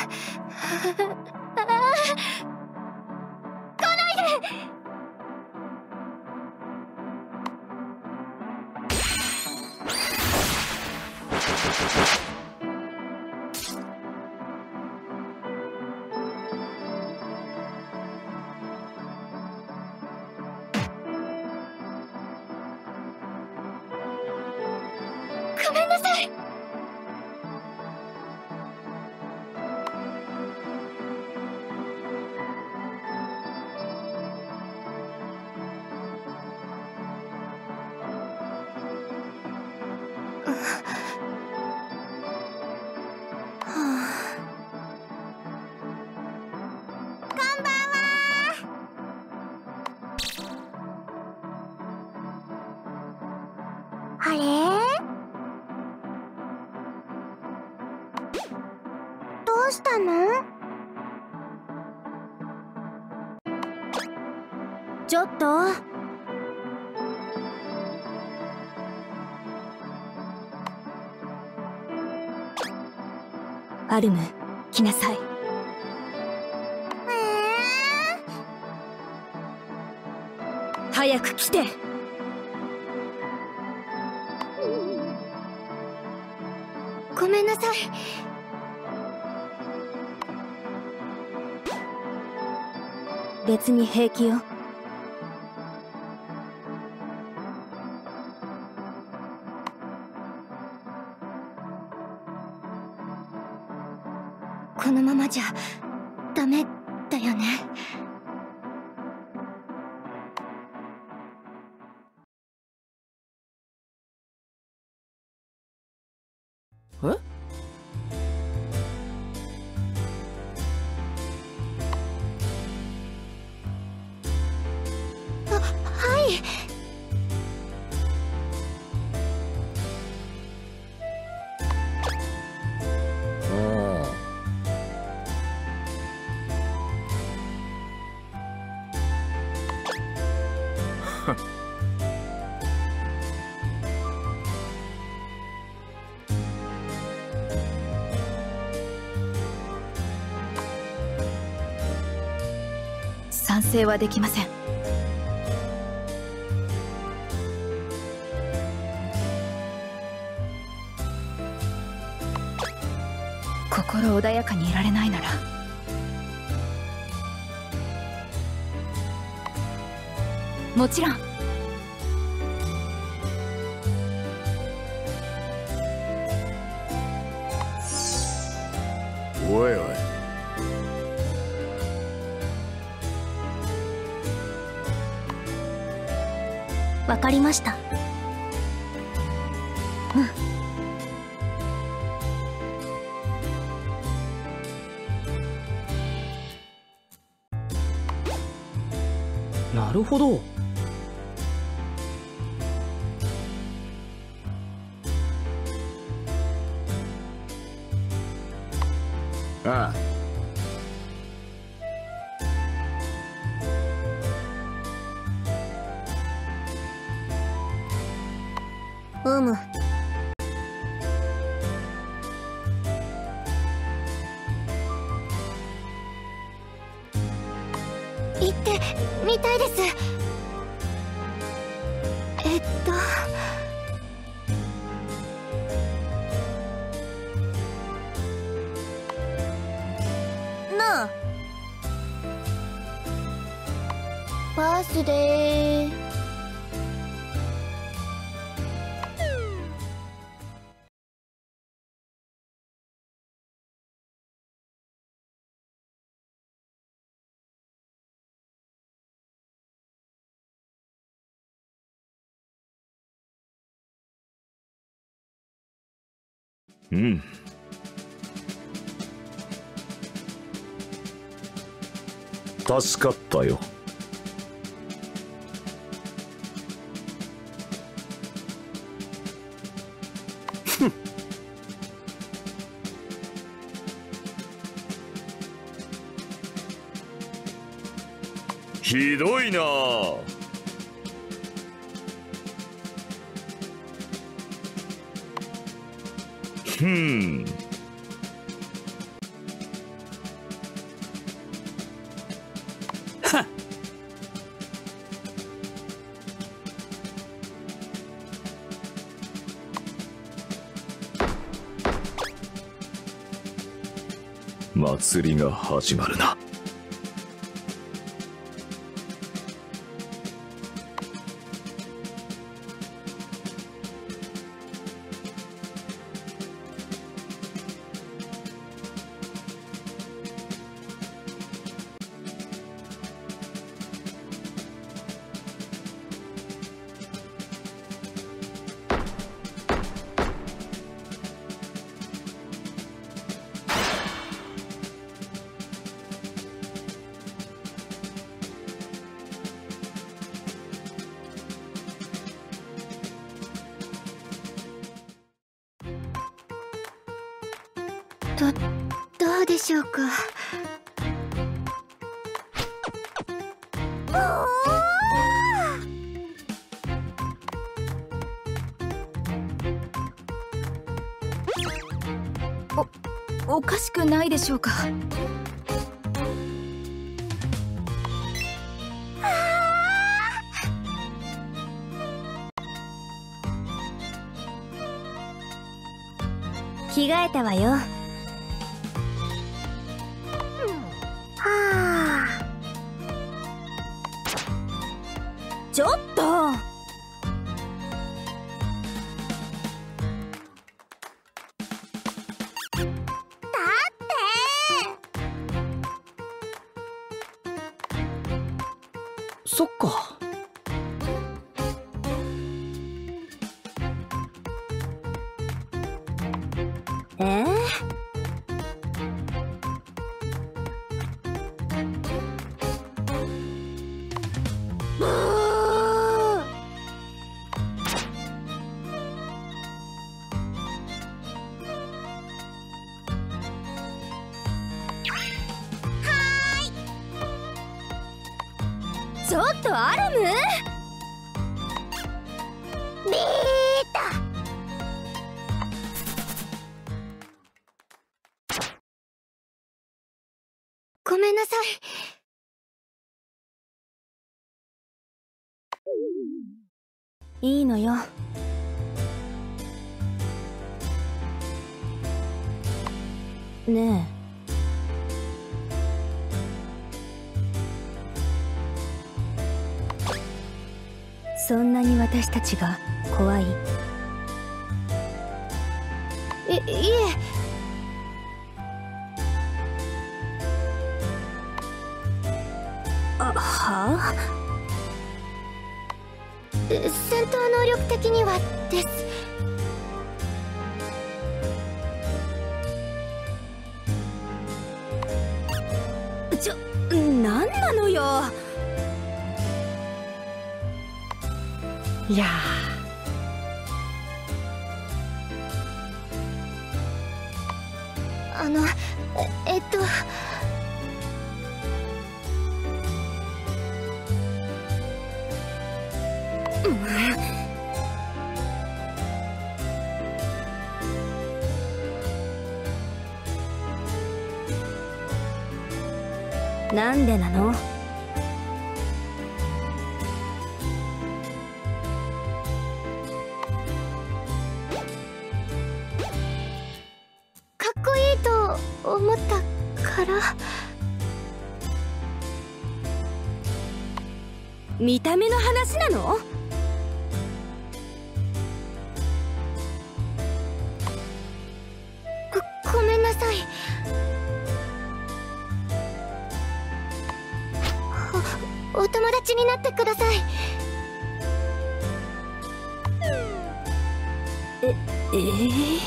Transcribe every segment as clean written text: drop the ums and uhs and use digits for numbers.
来ないで。ごめんなさい。あれ？どうしたの？ちょっと。 アルム、来なさい。早く来て。 ごめんなさい。 別に平気よ。 このままじゃダメだよね。 え？ はい。 賛成はできません。心穏やかにいられないならもちろん。 おいおい、 わかりました。 なるほど。 ああ、 うむ。行ってみたいです。なあ、バースデー。 うん。助かったよ。ひどいなあ。 祭りが始まるな。 どうでしょうか。 おかしくないでしょうか。 着替えたわよ。 ちょっと。 そっか。 ちょっとアラム。 ビータ。ごめんなさい。 いいのよ。ねえ。そんなに私たちが怖い？いえ。はあ？ 戦闘能力的にはです。 なんなのよ。 いやなんでなの？ かっこいいと思ったから。 見た目の話なの？ ごめんなさい。お友達になってください。 ええ。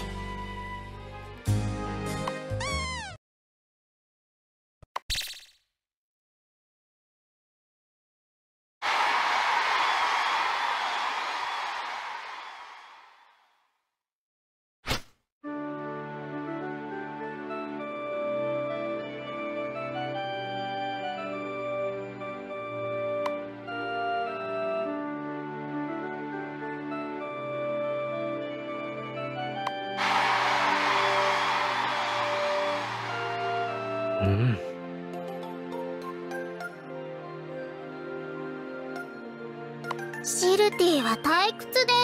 シルティは退屈です。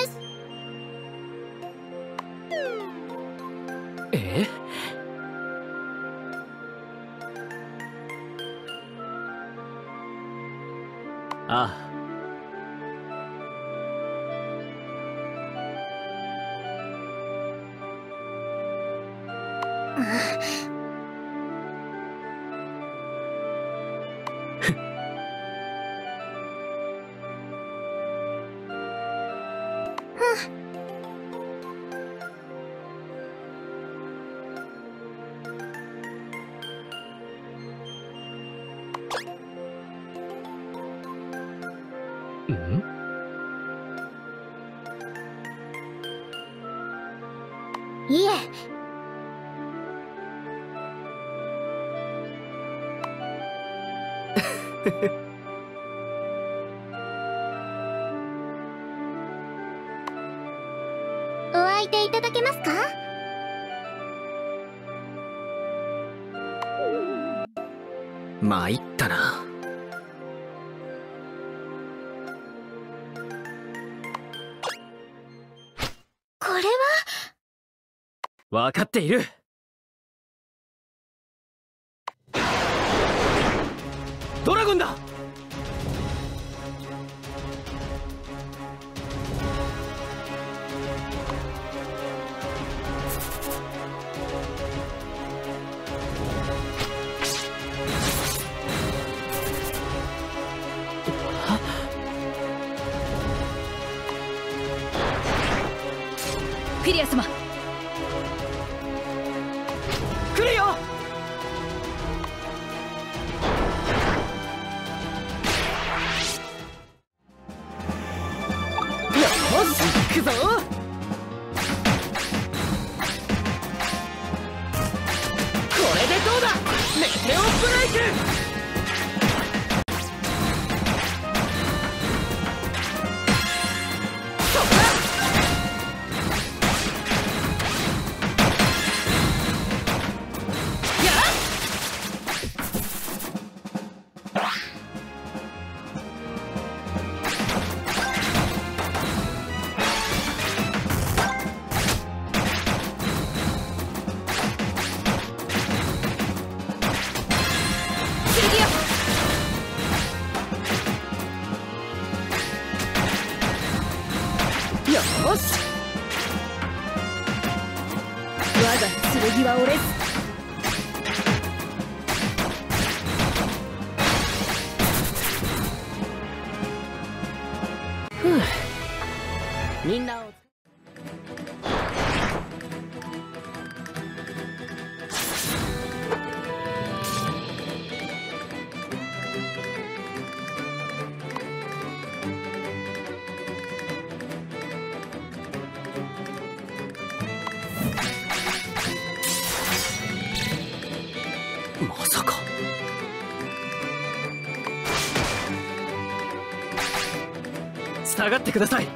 ああ。 いえ。お相手いただけますか？ 参ったな。 これは分かっている。ドラゴンだ。 フィリア様、 来るよ。よし、行くぞ。これでどうだ。メテオブレイク。よし、 我が剣は折れず。 みんなをまさか。下がってください。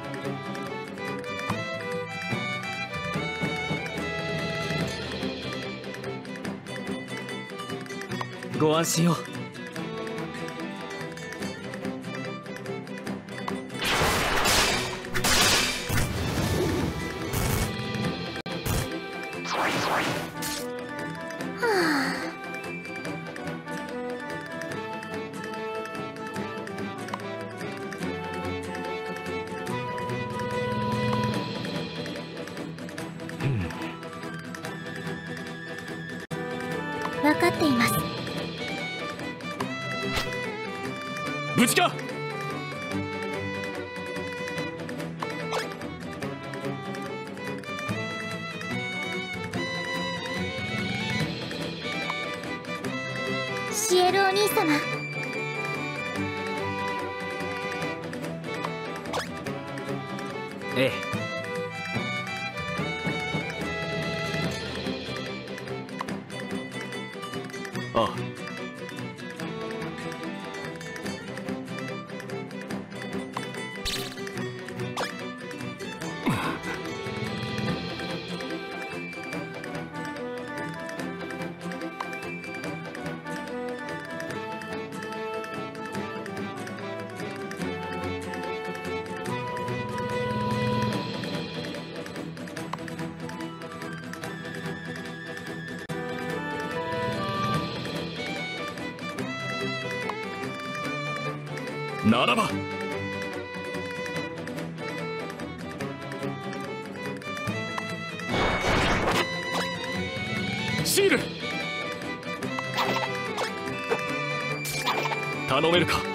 ご安心を。 分かっています。 無事か。 シエルお兄様、 ええ。ああ。 ならばシール頼めるか。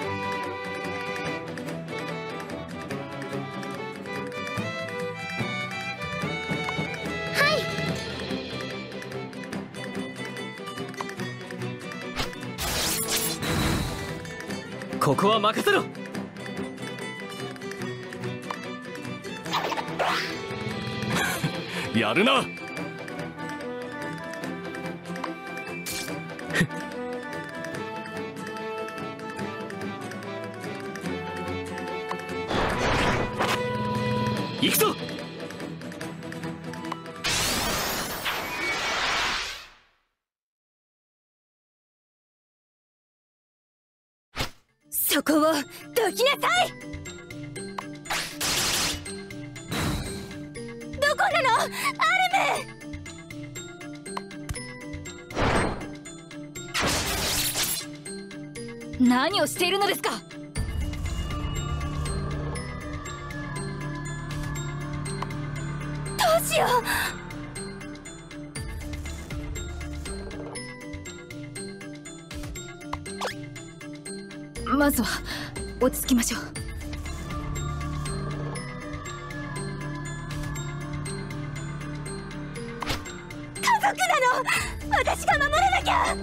ここは任せろ。 やるな。行くぞ。 そこをどきなさい。どこなのアルム。何をしているのですか。どうしよう。まずは落ち着きましょう。家族なの。私が守らなきゃ。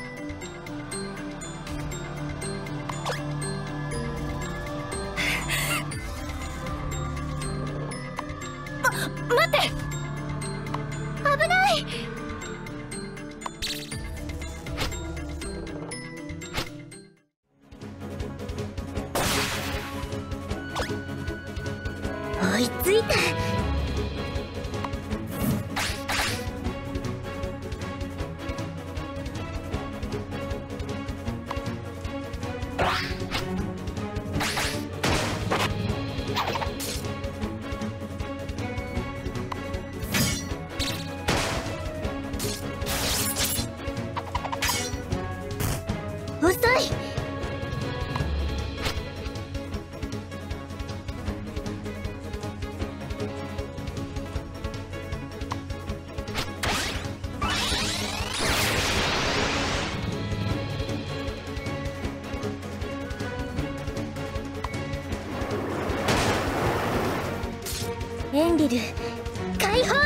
待って。危ない。追いついた。遅い。エンリル解放。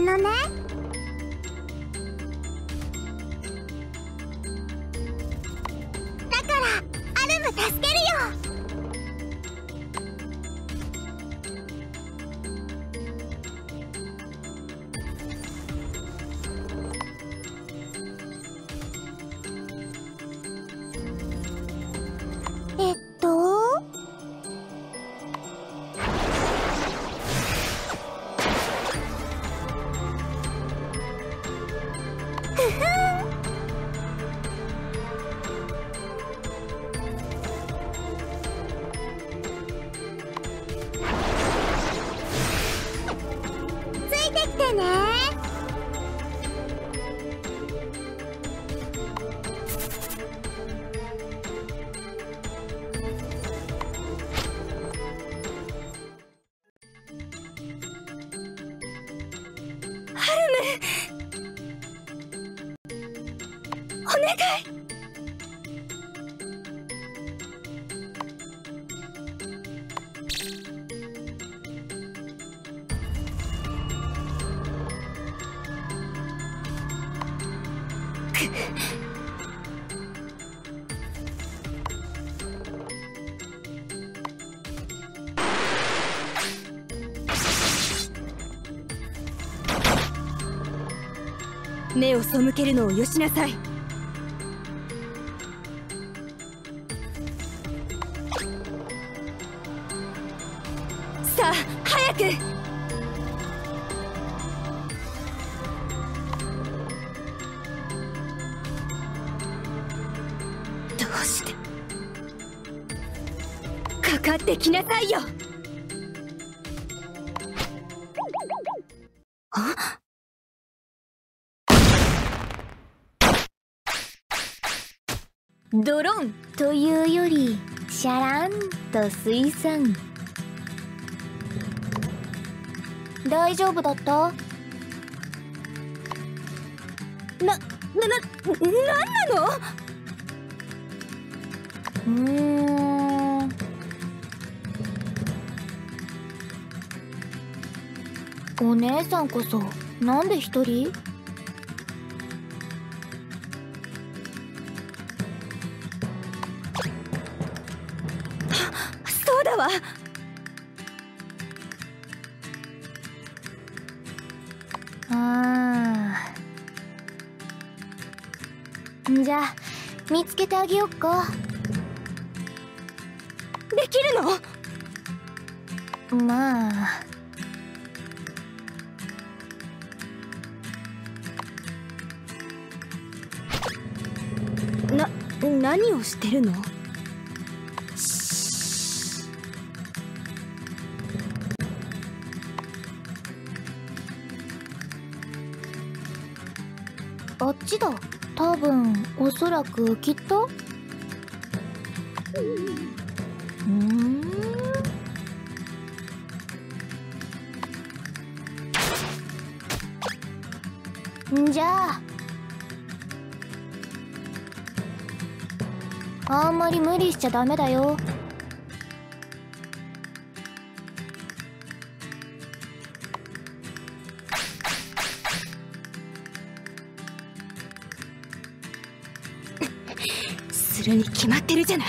のね。だからアルム助けるよ。お願い。目を背けるのをよしなさい。さあ早く。どうしてかかってきなさいよ。あ、ドロンというよりシャランと水産。大丈夫だった？なんなの？お姉さんこそなんで一人？そうだわ。じゃあ見つけてあげよっか。できるの？まあ何をしてるの？あっちだ。多分おそらくきっと。じゃああんまり無理しちゃダメだよ。するに決まってるじゃない。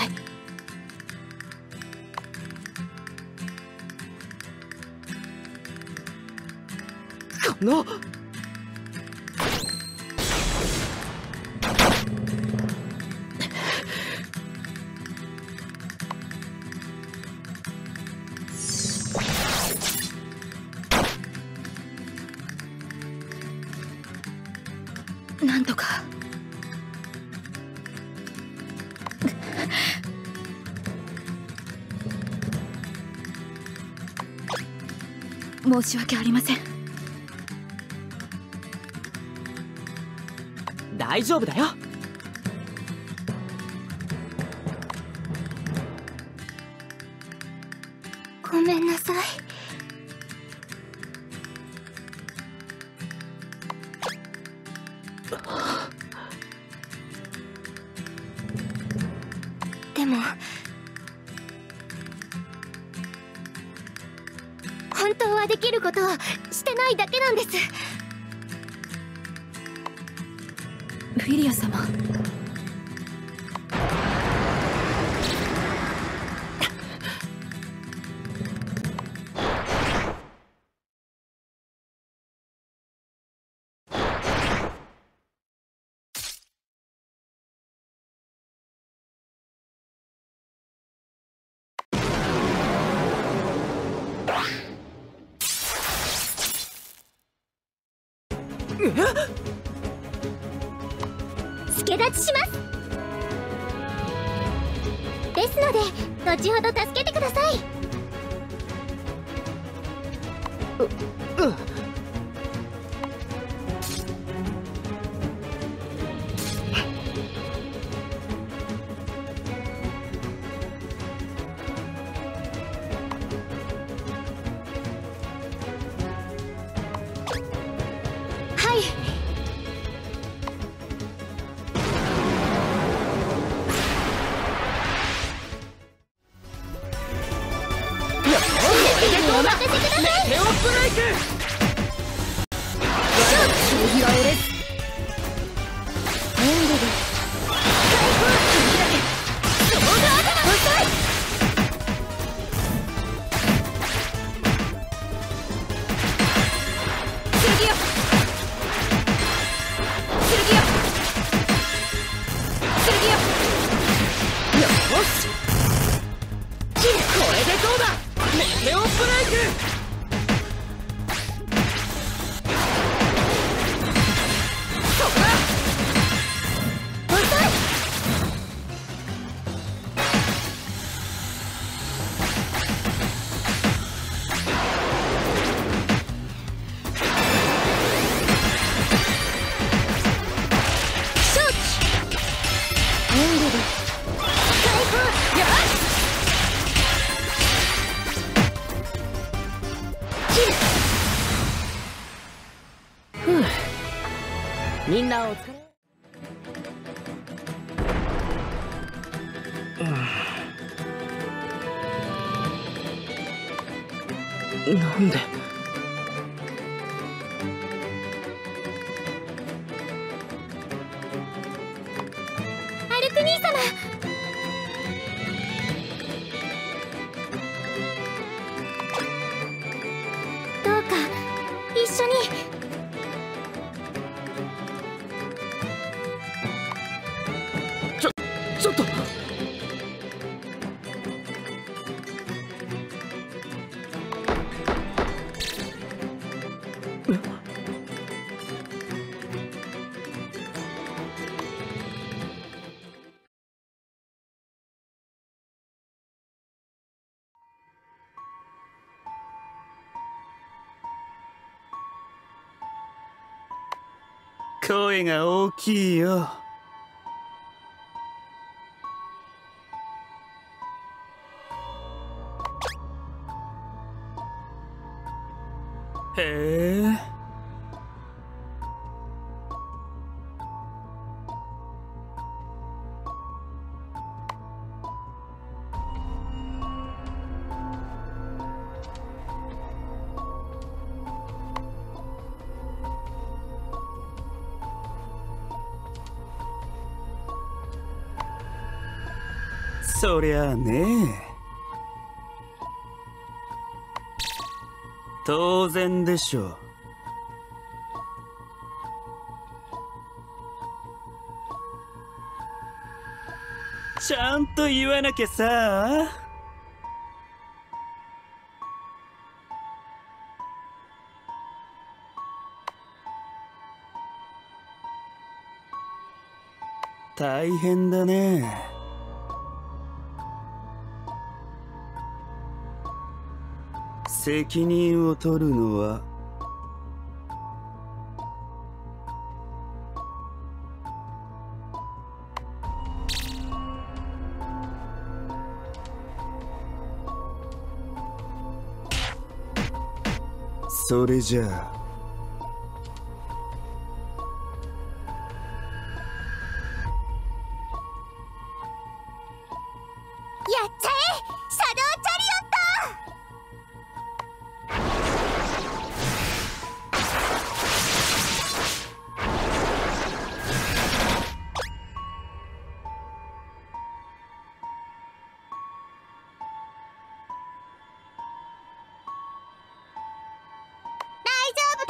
このなんとか。申し訳ありません。 大丈夫だよ。 ごめんなさい。でも本当はできることをしてないだけなんです。 フィリア様。 助立ちします。ですので後ほど助けてください。はい。お任せください。 メテオブレイク。 剣は折れず。 これでどうだ。メテオブレイク。みんなお疲れ。なんで。 アルク兄様。どうか一緒に。 ちょっと。声が大きいよ。へえ。そりゃあね。当然でしょう。ちゃんと言わなきゃさ。大変だね。責任を取るのはそれじゃあやっちゃえシャドウチャリオット。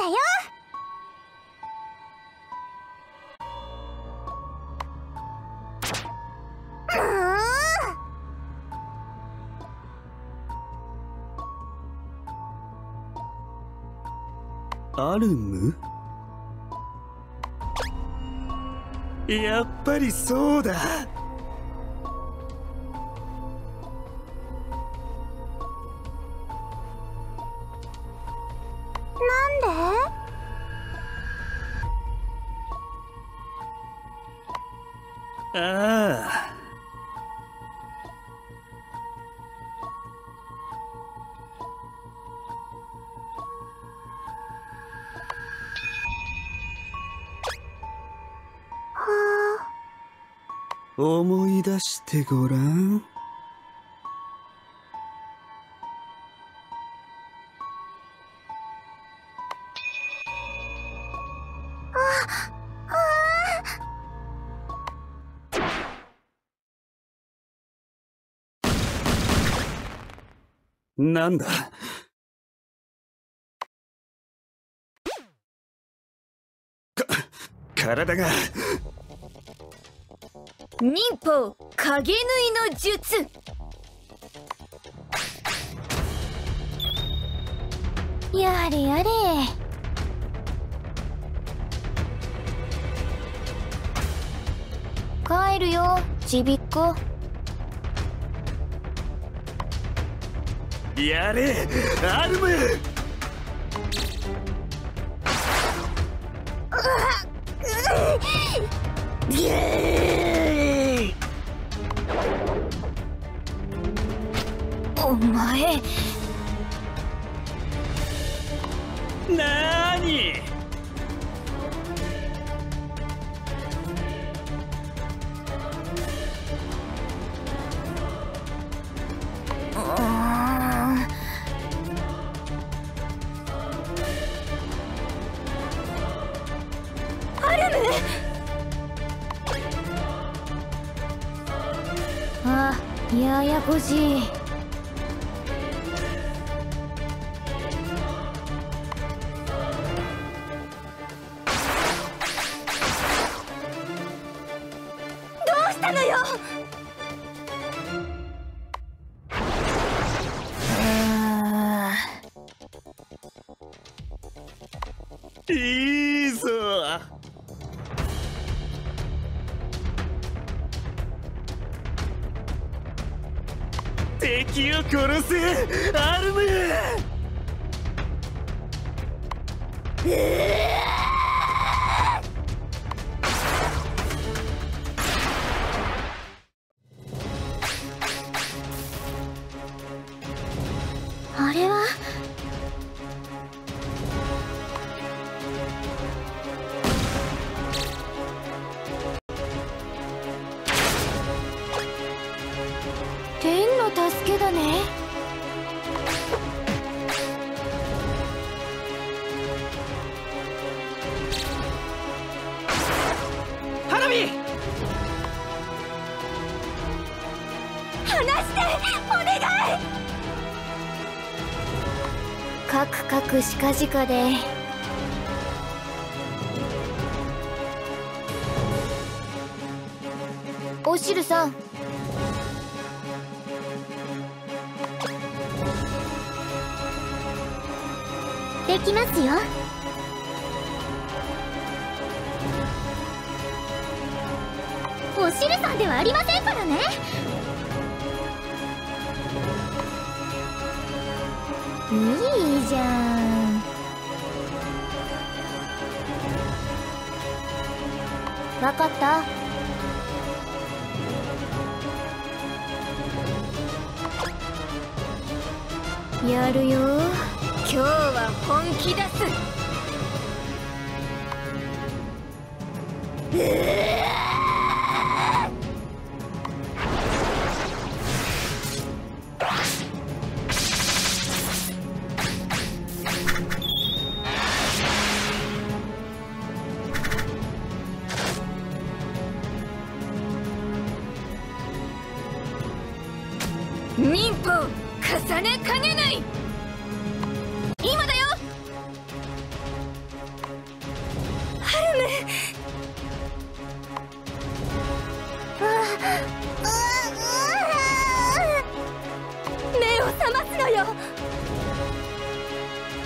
だよ。 アルム？やっぱりそうだ。 なんで？ ああ。思い出してごらん。なんだ。体が。 忍法影縫いの術。やれやれ。帰るよちびっこ。 やれアルム。 お前なーに。 アルム。あ、ややこしい。 いいぞ。敵を殺せアルム。 あれは天の助けだね。 花火。 離してお願い。カクカクしかじかで。おしるさん。できますよ。おしるさんではありませんからね。いいじゃん。わかった。やるよ。今日は本気出す。忍法重ねかねない。今だよ。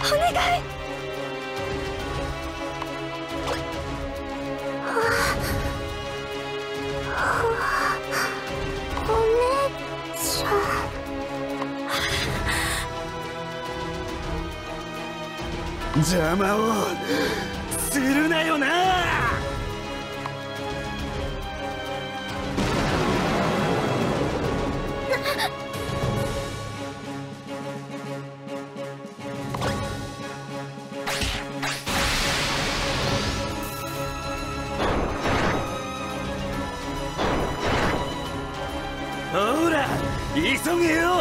お願い。お姉ちゃん。 邪魔をするなよな。ほら急げよ。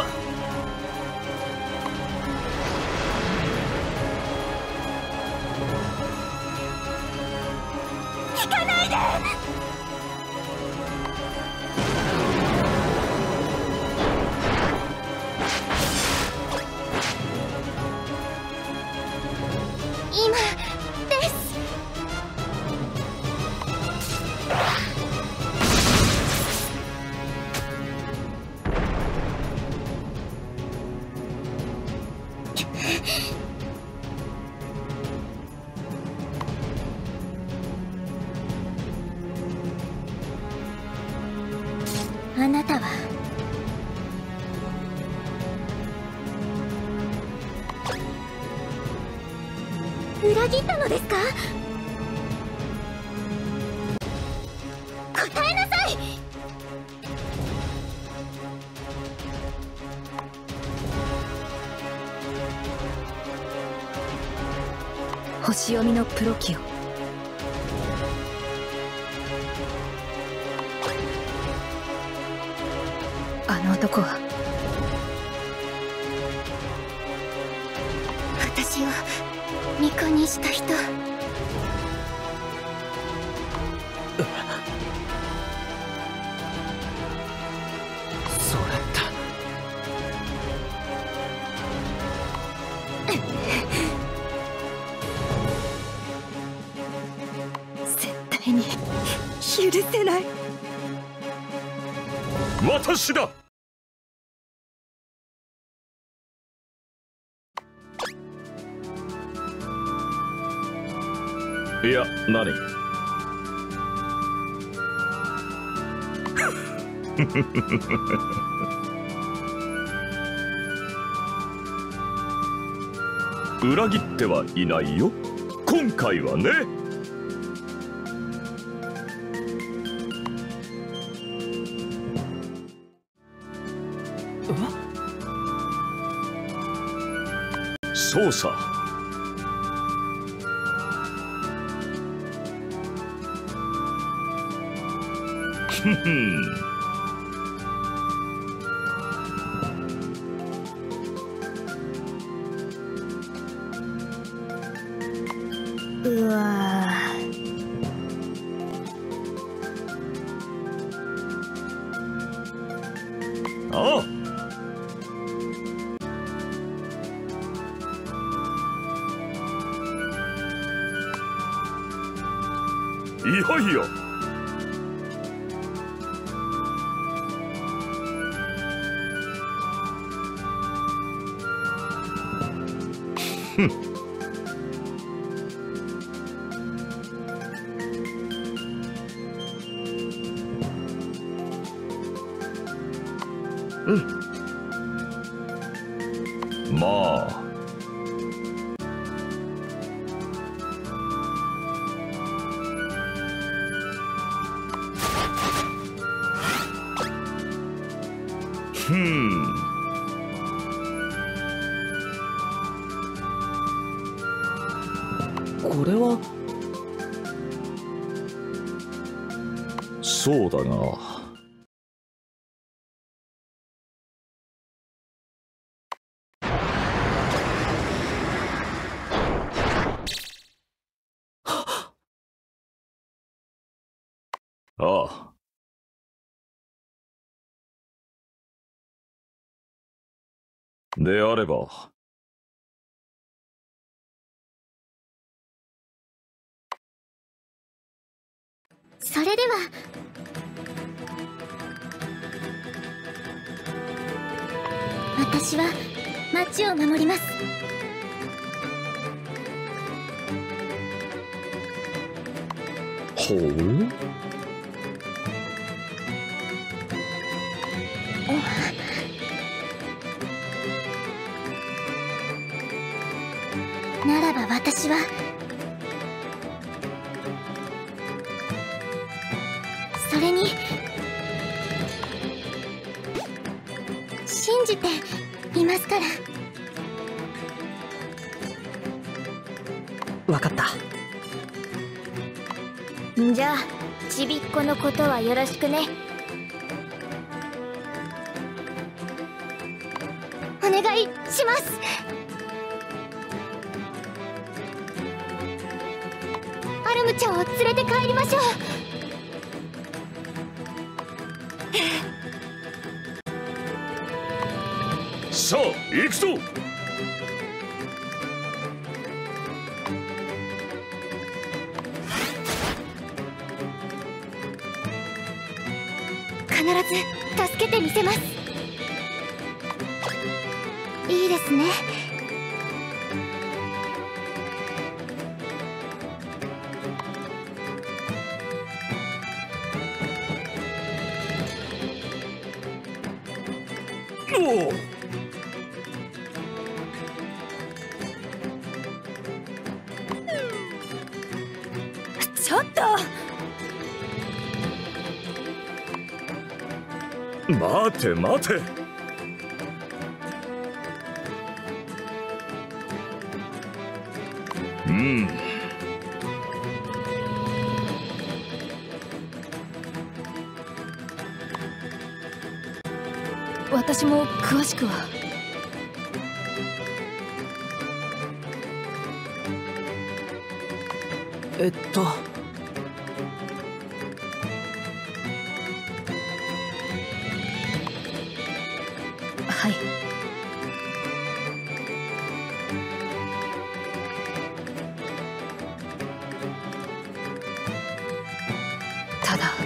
行かないで。今です。 あなたは裏切ったのですか？答えなさい。 星読みのプロキオ。あの男は私を巫女にした人。 そうだった。 絶対に許せない。 私だ。いや、何裏切ってはいないよ、今回はね。そうさ。ふふん。 うわああ。いやいや。ふん。うん。まあ。ふん。 これはそうだが。ああ。であれば。 それでは私は町を守ります。 ほう。 ならば私はそれに信じていますから。 わかった。 じゃあちびっこのことはよろしくね。お願いします。アルムちゃんを連れて帰りましょう。 さあ行くぞ。 必ず助けてみせます。いいですね。 おお。 ちょっと待て待て。 私も詳しくは。はい。ただ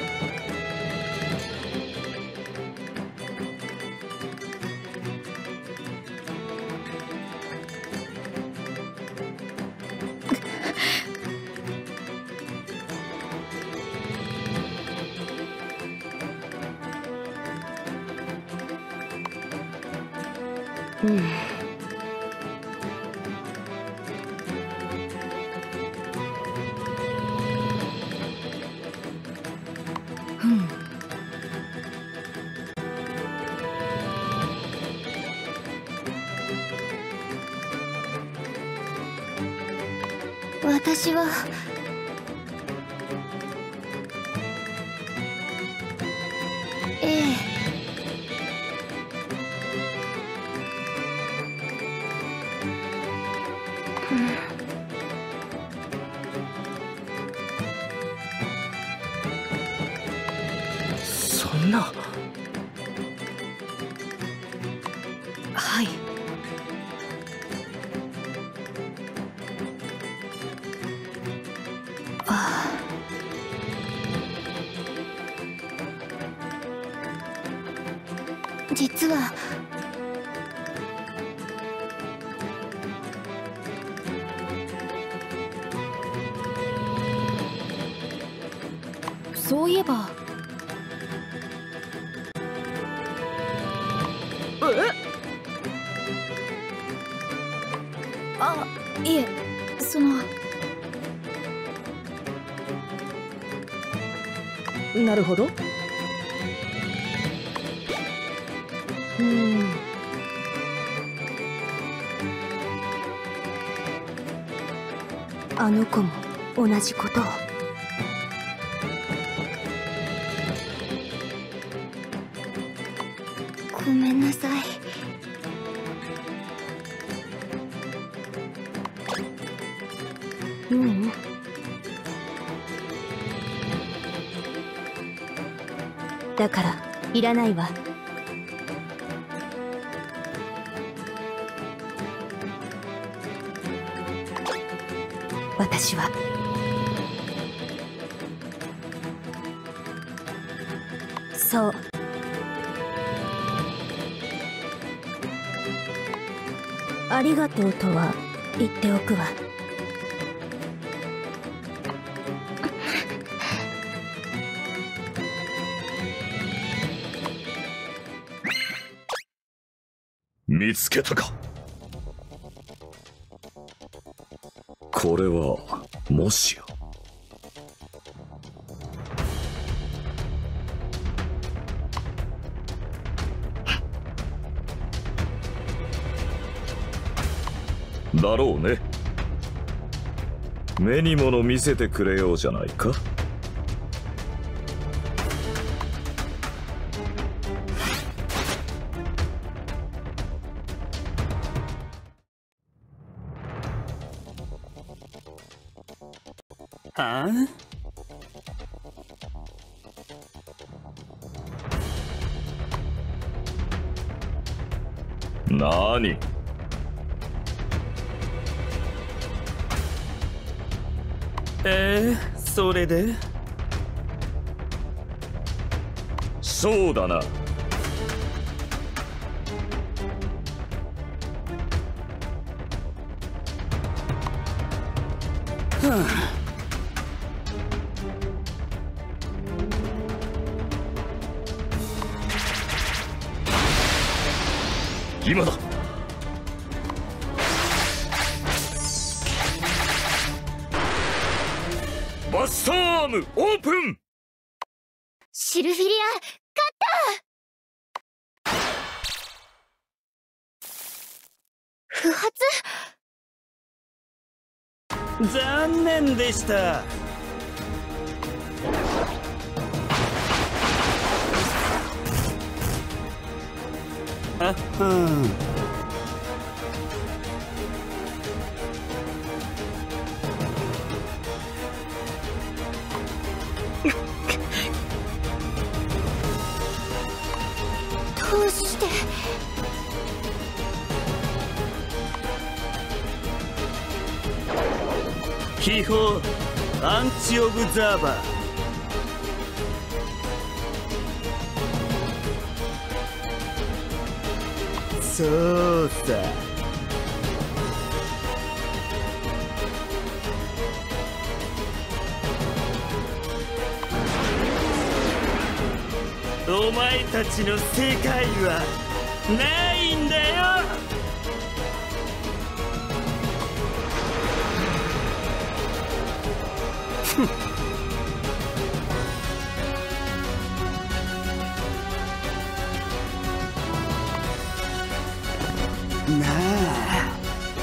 私はそんな。 はい。実はそういえばいえ、 なるほど。 あの子も同じことを。ごめんなさい。だからいらないわ。私はそう。ありがとうとは言っておくわ。 見つけたか。これはもしや。だろうね。目にもの見せてくれようじゃないか。 はあ？ なに？ それで？ そうだな。 は今だ。バスターアームオープン。 シルフィリア、勝った。不発。 残念でした。あっはん。 どうして秘宝アンチオブザーバー。そうさ。お前たちの世界はないんだよ。なあ。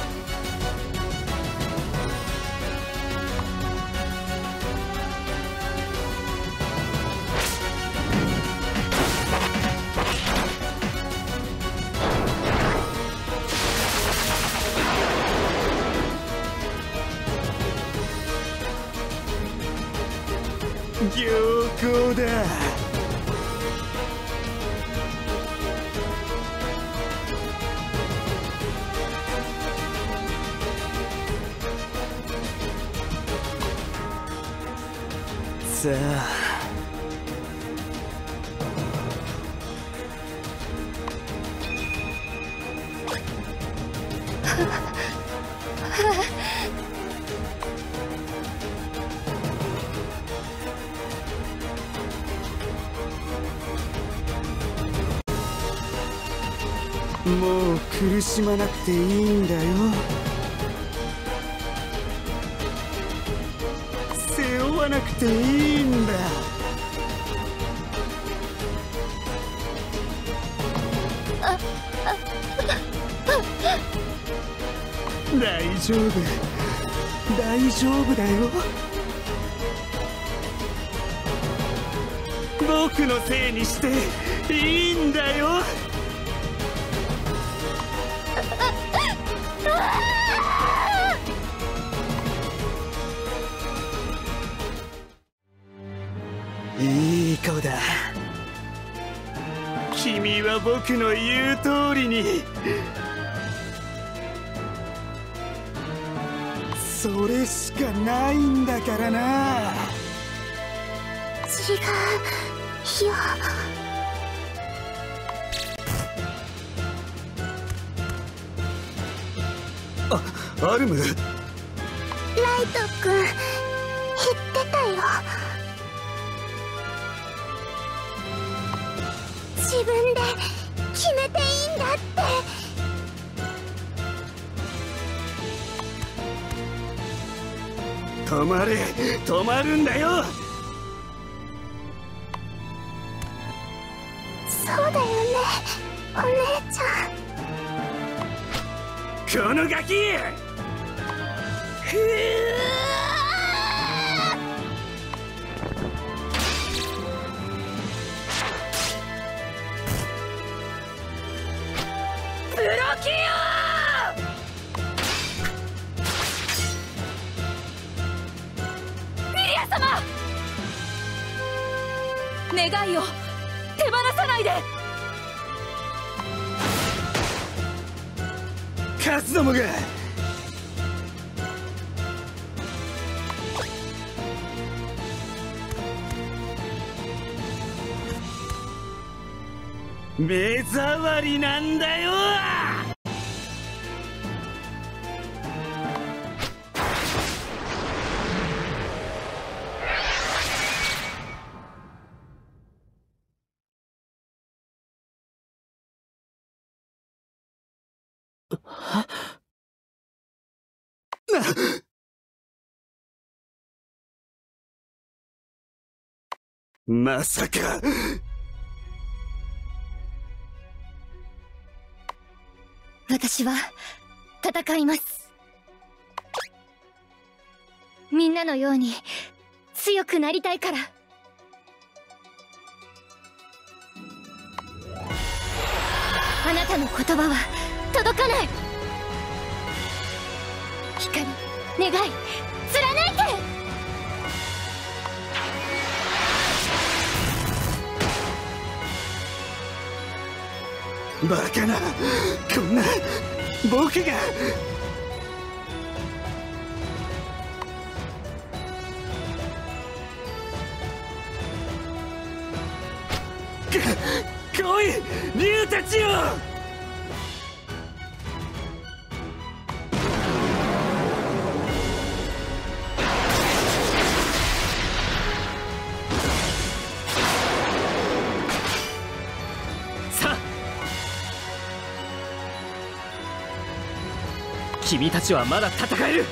良好だ。さあ。もう苦しまなくていいんだよ。背負わなくていいんだ。大丈夫、大丈夫だよ。僕のせいにしていいんだよ。いい子だ。君は僕の言う通りに。それしかないんだからな。 違うよ。 アルム。 ライト君言ってたよ。自分で決めていいんだって。 止まれ、止まるんだよ。 そうだよね、お姉ちゃん。 このガキ。 プロキオフィリア様、願いを手放さないで。 カツどもが。目障りなんだよ。まさか。 私は戦います。みんなのように強くなりたいから。あなたの言葉は届かない。光、願い、貫いて。 バカな、こんな僕が。来い、竜たちよ。 君たちはまだ戦える。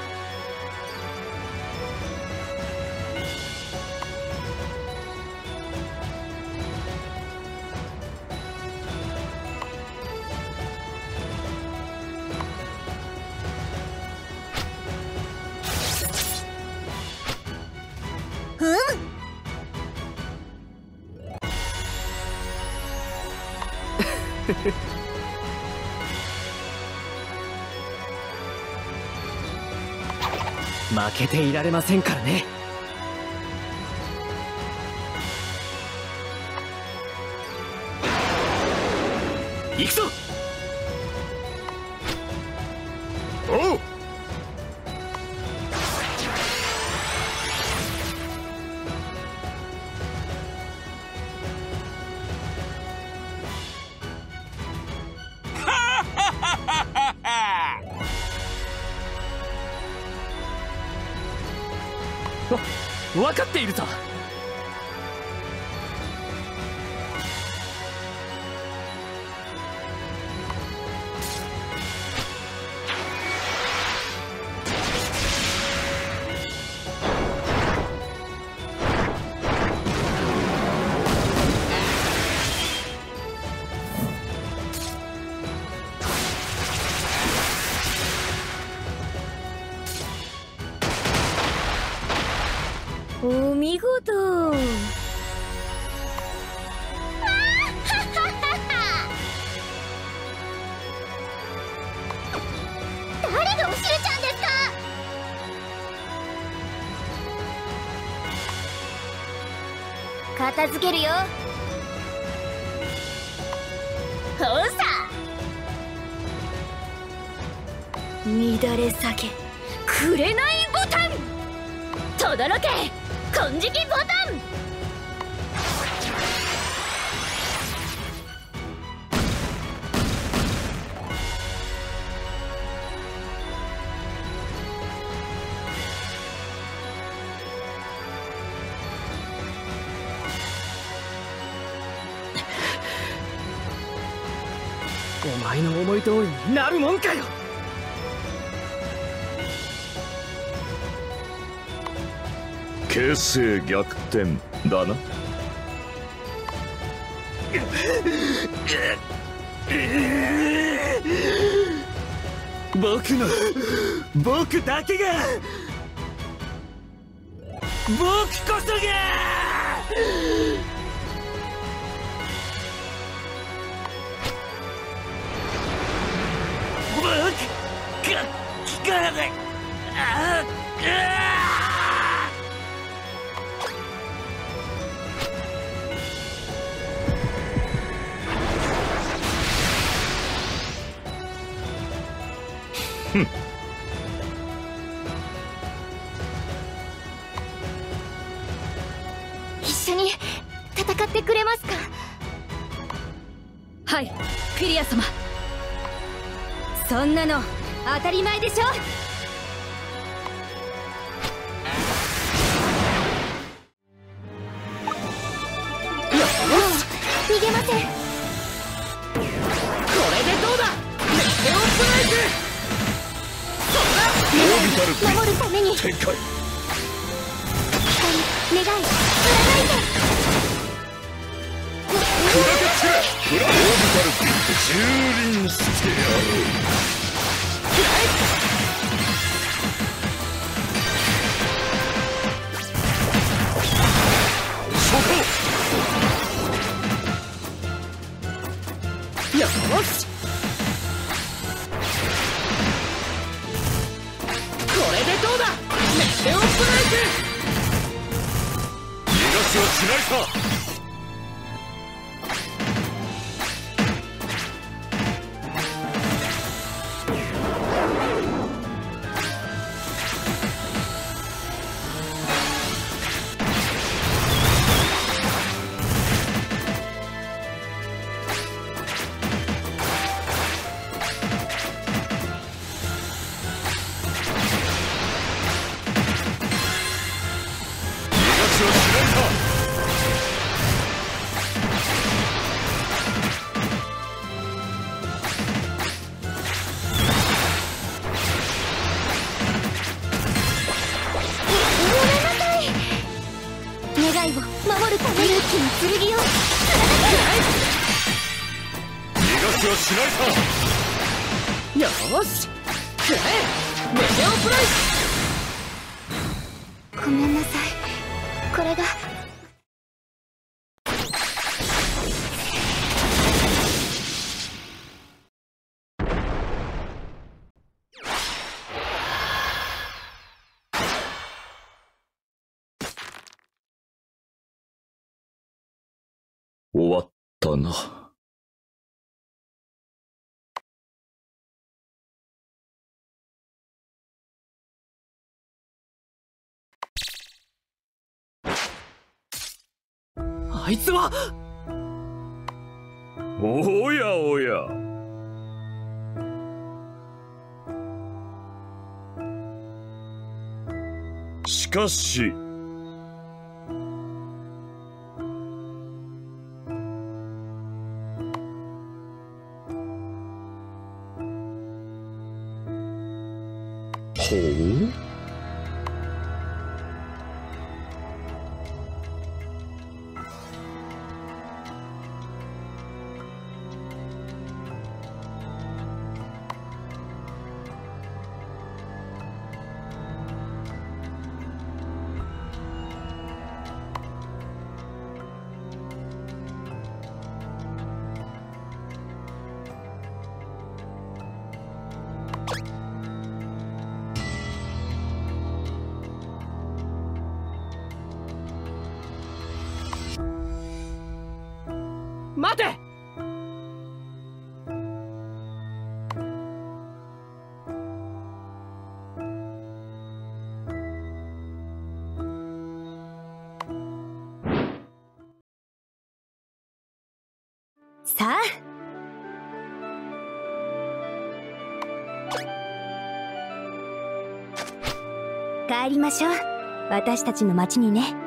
負けていられませんからね。行くぞ。 おう。 分かっているぞ。 お見事。 誰がおしるちゃんですか。片付けるよ。 ほうさ。乱れ酒紅ボタン。とどろけ金色ボタン。 お前の思い通りになるもんかよ。 形勢逆転だな。 僕だけが僕こそが一緒に戦ってくれますか？はい、フィリア様。そんなの当たり前でしょ。逃げません。 これでどうだ。メテオブライク。 オービタルブリ守るために展開。 願い占いで砕け散れ。オービタルブリ蹂躙してやる。 よし。これでどうだ。メテオブライク。 逃がしはしないさ。 願いを守るために勇気の剣を逃がしはしないさ。 よし。くらえ。メテオブライク。 ごめんなさい。これが終わったな。 あいつは。 おやおや。しかしほう。 待て。 さあ帰りましょう。私たちの町にね。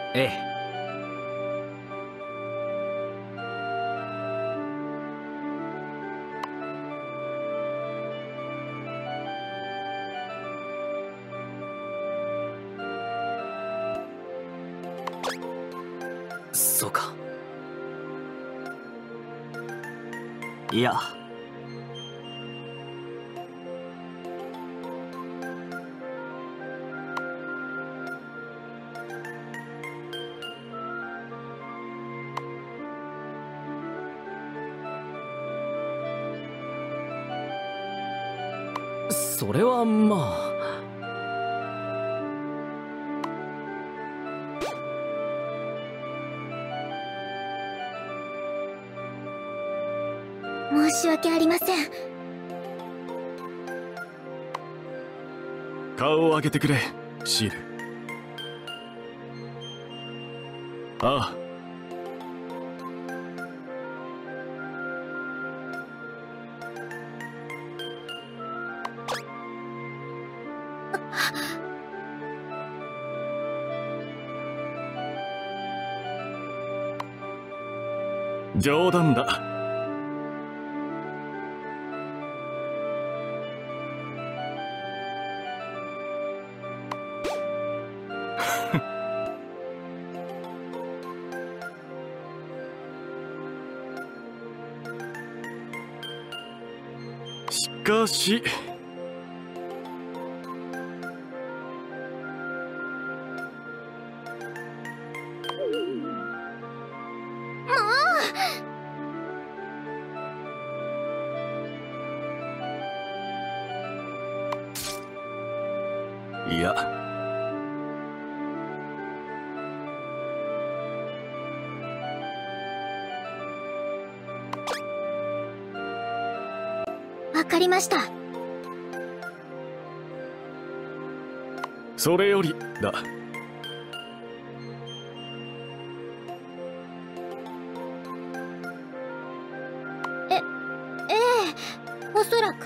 ええ。そうか。いや。それはまあ。 申し訳ありません。 顔を上げてくれ、シール。ああ。冗談だ。しかしいや、 わかりました。 それよりだ。 ええ、おそらく。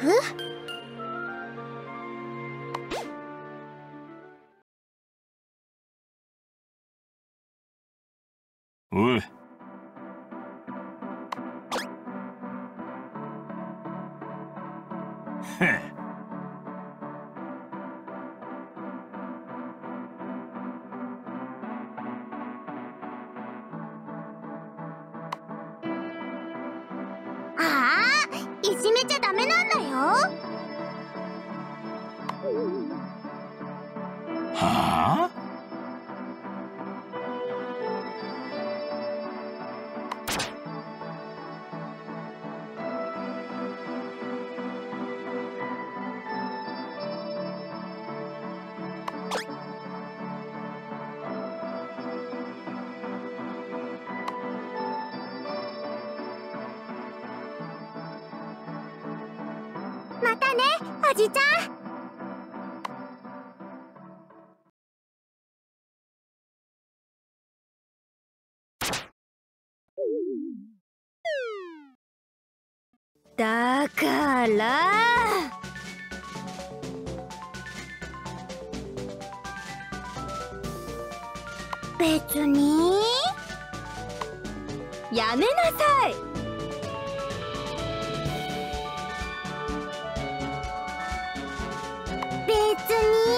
おい。 いじめちゃダメなんだよ。 はあ？ またね、おじちゃん。 だから別にやめなさい。 別に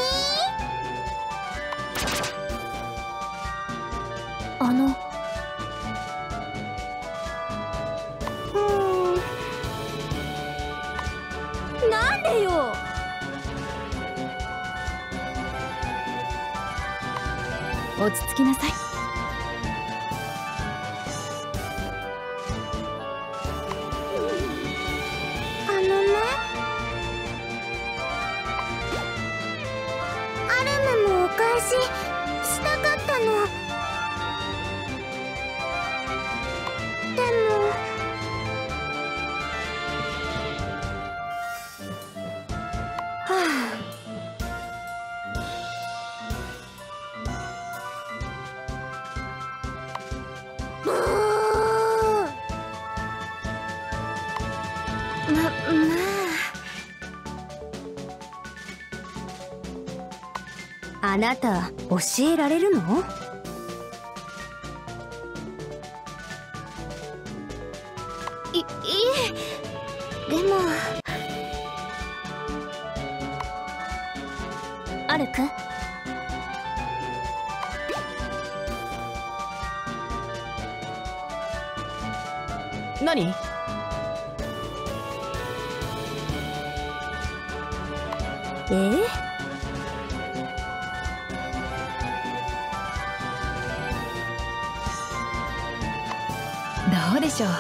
なんでよ。落ち着きなさい。 アルムもお返ししたかったの。でもあなた教えられるの？ いえ、でもアルク、 何？ どうでしょう。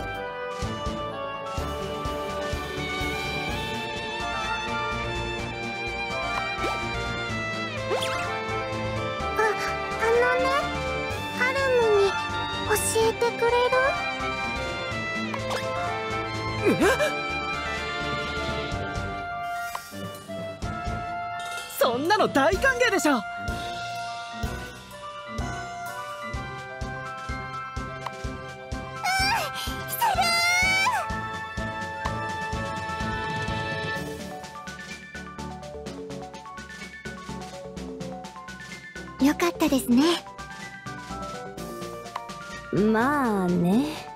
アルムに教えてくれる？ そんなの大歓迎でしょ。 よかったですね。 まあね。